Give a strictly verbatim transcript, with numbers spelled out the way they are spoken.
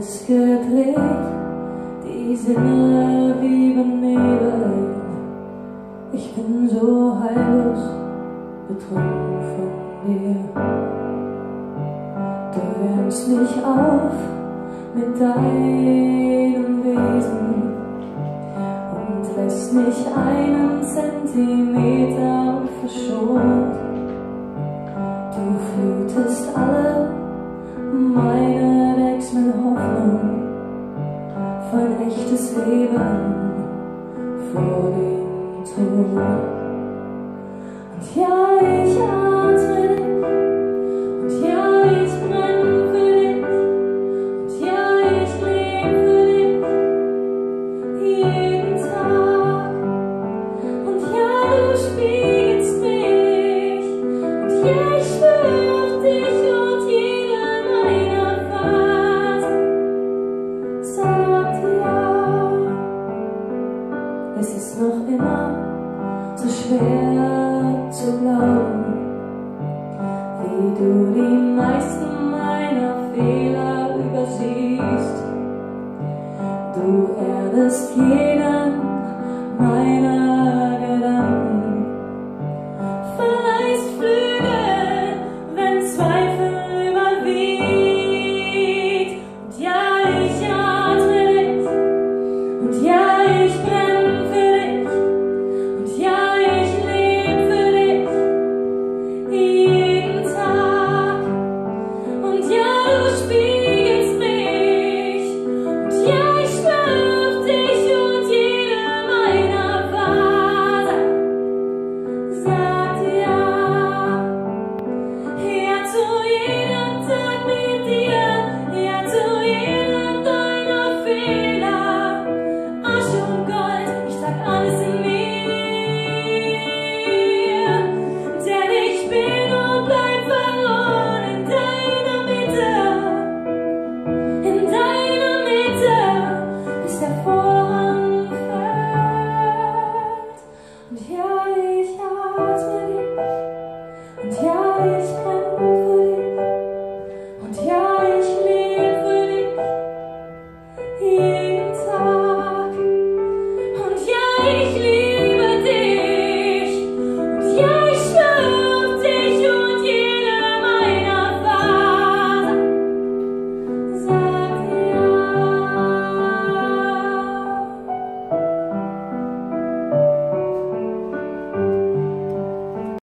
ist gedreht, die Sinne wie benebelt. Ich bin so heillos betrunken von dir. Du wärmst mich auf mit deinem Wesen und lässt mich einen Zentimeter verschont. Du flutest alle meine Decks mit Hoffnung für ein echtes Leben vor dem Tod. Und ja, ich atme dich, und ja, ich brenne für dich, und ja, ich lebe für dich jeden Tag. Und ja, du spiegelst mich, und ja, ich schwöre auf dich und jede meiner Phasen sagt ja. Es ist noch immer so schwer zu glauben, wie du die meisten meiner Fehler übersiehst. Du erdest jeden